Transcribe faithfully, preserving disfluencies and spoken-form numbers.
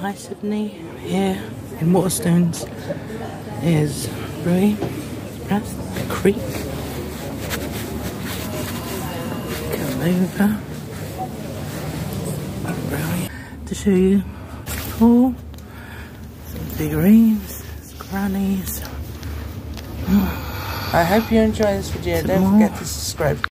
Hi Sydney, here in Waterstones is Bluey. That's the creek. Come over. Bluey. To show you pool, some figurines, some grannies. I hope you enjoy this video. Some Don't more. forget to subscribe.